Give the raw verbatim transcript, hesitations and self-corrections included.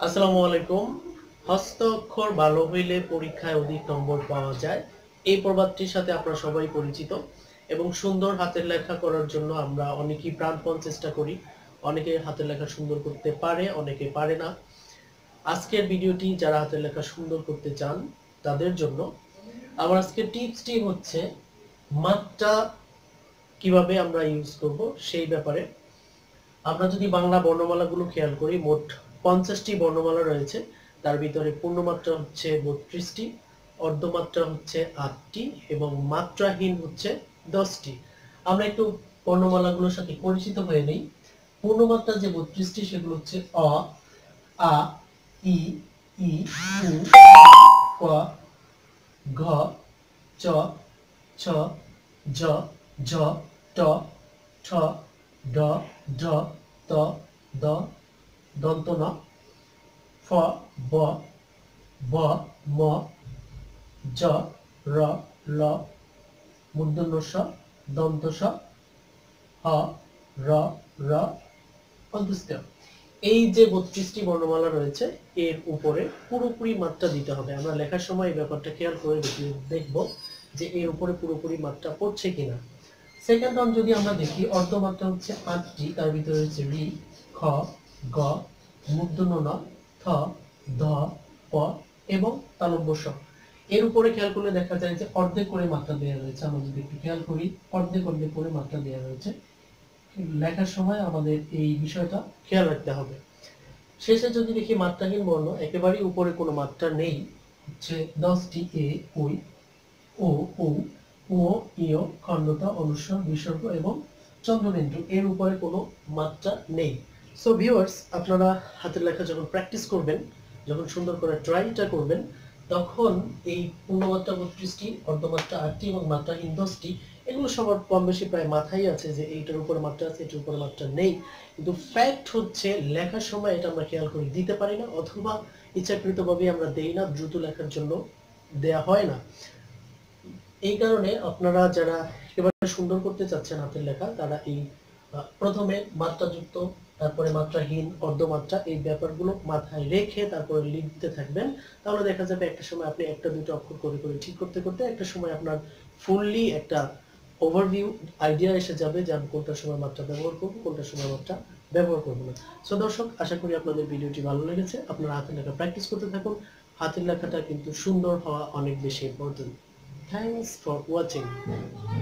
আসসালামু আলাইকুম। হস্ত অক্ষর ভালো হইলে পরীক্ষায় অধিক নম্বর পাওয়া যায়, এই প্রবাদটির সাথে আপনারা সবাই পরিচিত। এবং সুন্দর হাতের লেখা করার জন্য আমরা অনেকেই প্রাণপণ চেষ্টা করি। অনেকে হাতের লেখা সুন্দর করতে পারে, অনেকে পারে না। আজকের ভিডিওটি যারা হাতের লেখা সুন্দর করতে চান তাদের জন্য। আমার আজকের টিপসটি হচ্ছে মাত্রা কিভাবে আমরা ইউজ করব সেই ব্যাপারে। আমরা যদি বাংলা বর্ণমালাগুলো খেয়াল করি, মোট পঞ্চাশটি বর্ণমালা রয়েছে। তার ভিতরে পূর্ণমাত্রা হচ্ছে বত্রিশটি, অর্ধমাত্রা হচ্ছে আটটি এবং মাত্রাহীন হচ্ছে দশটি। আমরা একটু বর্ণমালাগুলোর সাথে পরিচিত হয়ে নেই। পূর্ণমাত্রা যে বত্রিশটি সেগুলো হচ্ছে অ, আ, ই, ই, উ, ক, ঘ, চ, ছ, জ, ঝ, ট, ঠ, ড, ঢ, ত, দ, দন্ত ন, ফ, ব, ব, ম, জ, র, ল, মূর্ধন্য ষ, দন্ত স, হ, র, র, অন্তস্থ। এই যে বত্রিশটি বর্ণমালা রয়েছে এর উপরে পুরোপুরি মাত্রা দিতে হবে। আমরা লেখার সময় এই ব্যাপারটা খেয়াল করে দেখব যে এর উপরে পুরোপুরি মাত্রা পড়ছে কিনা। সেকেন্ড অন যদি আমরা দেখি, অর্ধমাত্রা হচ্ছে আটটি, তার ভিতরে হচ্ছে রি, খ, গ, মূর্ধন্য ন, থ, ধ, প এবং তালব্য স। এর উপরে খেয়াল করলে দেখা যায় যে অর্ধেক করে মাত্রা দেওয়া রয়েছে। আমরা যদি একটু খেয়াল করি, অর্ধেক অর্ধেক করে মাত্রা দেওয়া রয়েছে। লেখার সময় আমাদের এই বিষয়টা খেয়াল রাখতে হবে। শেষে যদি দেখি মাত্রাহীন বর্ণ, একেবারেই উপরে কোনো মাত্রা নেই, হচ্ছে দশটি এ, ওই, ও, ও, ও, ইয়, খণ্ডতা, অনুস্বার, বিসর্গ এবং চন্দ্রবিন্দু, এর উপরে কোনো মাত্রা নেই। সো ভিউয়ার্স, আপনারা হাতের লেখা যখন প্র্যাকটিস করবেন, যখন সুন্দর করে ট্রাইটা করবেন, তখন এই পূর্ণমাত্রা বত্রিশটি, অর্ধমাত্রা আটটি এবং মাত্রাহীন দশটি, এগুলো সবার কম বেশি প্রায় মাথায় আছে যে এইটার উপরে মাত্রা আছে, এটার উপরে মাত্রা নেই। কিন্তু ফ্যাক্ট হচ্ছে লেখার সময় এটা আমরা খেয়াল করে দিতে পারি না, অথবা ইচ্ছাকৃতভাবে আমরা দেই না, দ্রুত লেখার জন্য দেয়া হয় না। এই কারণে আপনারা যারা একেবারে সুন্দর করতে চাচ্ছেন হাতের লেখা, তারা এই প্রথমে মাত্রাযুক্ত, তারপরে মাত্রাহীন, অর্ধমাত্রা, এই ব্যাপারগুলো মাথায় রেখে তারপরে লিখতে থাকবেন। তাহলে দেখা যাবে একটা সময় আপনি একটা দুটো অক্ষর করে করে ঠিক করতে করতে একটা সময় আপনার ফুললি একটা ওভারভিউ আইডিয়া এসে যাবে যে আমি কোনটা সময় মাত্রা ব্যবহার করব, কোনটা সময় মাত্রা ব্যবহার করব না। সো দর্শক, আশা করি আপনাদের ভিডিওটি ভালো লেগেছে। আপনারা হাতের লেখা প্র্যাকটিস করতে থাকুন। হাতের লেখাটা কিন্তু সুন্দর হওয়া অনেক বেশি ইম্পর্টেন্ট। Thanks for watching.